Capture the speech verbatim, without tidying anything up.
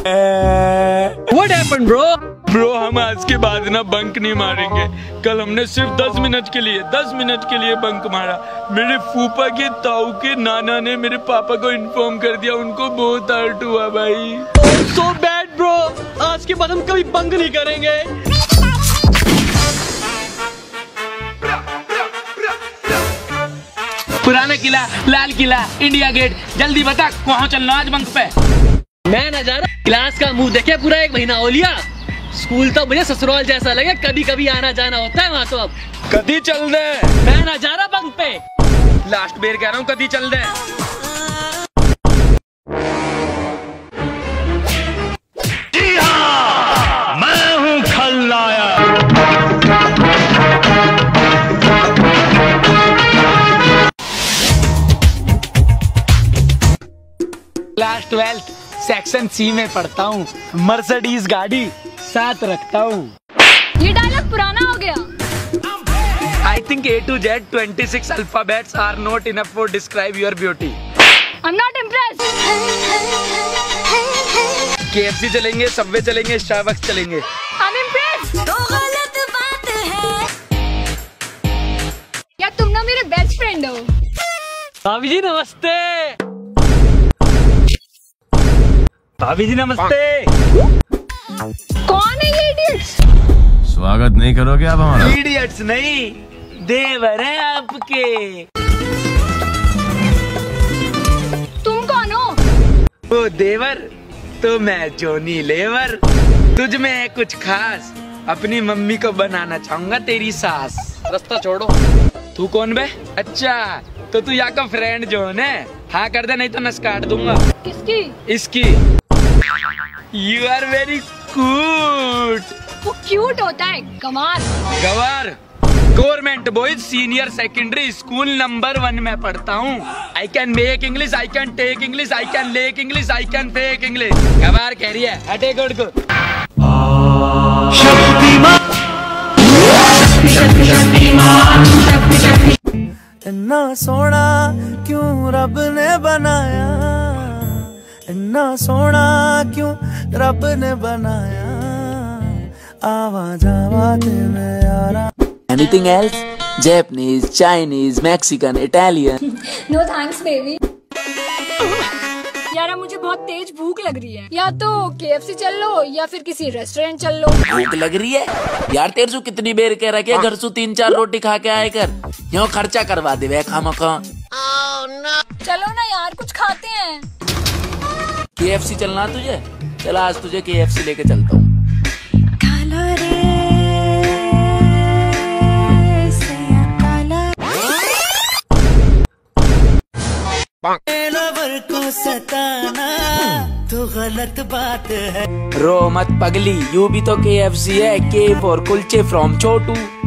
What happened, bro? Bro हम आज के बाद ना बंक नहीं मारेंगे। कल हमने सिर्फ दस मिनट के लिए दस मिनट के लिए बंक मारा। मेरे फूफा के ताऊ के नाना ने मेरे पापा को इन्फॉर्म कर दिया, उनको बहुत हर्ट हुआ भाई। So bad, bro. आज के बाद हम कभी बंक नहीं करेंगे। पुराना किला, लाल किला, इंडिया गेट, जल्दी बता कहाँ चलना आज बंक पे। मैं ना जा रहा, क्लास का मुंह देखे पूरा एक महीना हो लिया। स्कूल तो मुझे ससुराल जैसा लगे, कभी कभी आना जाना होता है वहाँ तो। अब कभी चल दे। मैं ना जा रहा बंक पे। लास्ट बेर कह रहा हूँ कभी चल दे। जी हाँ, मैं हूँ खलनायक। क्लास ट्वेल्थ सेक्शन सी में पढ़ता हूँ, मर्सिडीज गाड़ी साथ रखता हूँ। ये डायलॉग पुराना हो गया। I think A to Z twenty-six alphabets are not enough for describe your beauty. I'm not impressed. K F C चलेंगे, सबवे चलेंगे, स्टारबक्स चलेंगे। I'm impressed. तो गलत बात है। या तुम ना मेरे बेस्ट फ्रेंड हो। भाभी जी नमस्ते। भाभी जी नमस्ते। कौन है ये इडियट्स? स्वागत नहीं करोगे आप हमारा? इडियट्स नहीं, देवर हैं आपके। तुम कौन हो? वो देवर तो मैं जोनी लेवर। तुझ में है कुछ खास, अपनी मम्मी को बनाना चाहूंगा तेरी सास। रास्ता छोड़ो। तू कौन बे? अच्छा तो तू यहाँ का फ्रेंड जोन है? हाँ कर दे नहीं तो नस काट दूंगा। किसकी? इसकी। You are very cute. वो क्यूट होता है, कमाल। गवार government boys senior secondary school number one में पढ़ता हूँ। I can make English, I can take English, I can lake English, I can fake English. गवार कह रही है हटे गुड को। इन्ना सोना क्यों रब ने बनाया, इन्ना सोना क्यों रब ने बनाया, आवा जावा ते में यारा। Anything else? Japanese, Chinese, Mexican, Italian? No thanks baby. यार मुझे बहुत तेज भूख लग रही है, या तो K F C चल लो या फिर किसी रेस्टोरेंट चल लो। भूख लग रही है यार? तेरे से कितनी बेर कह रहा है घर से तीन चार रोटी खा के आए कर, यहाँ खर्चा करवा दे वे खामा खा। चलो ना यार कुछ खाते हैं। K F C चलना तुझे? चल आज तुझे K F C लेके चलता हूँ। को सताना तो गलत बात है। रो मत पगली, यू भी तो K F C है। K फॉर कुलचे फ्रॉम छोटू।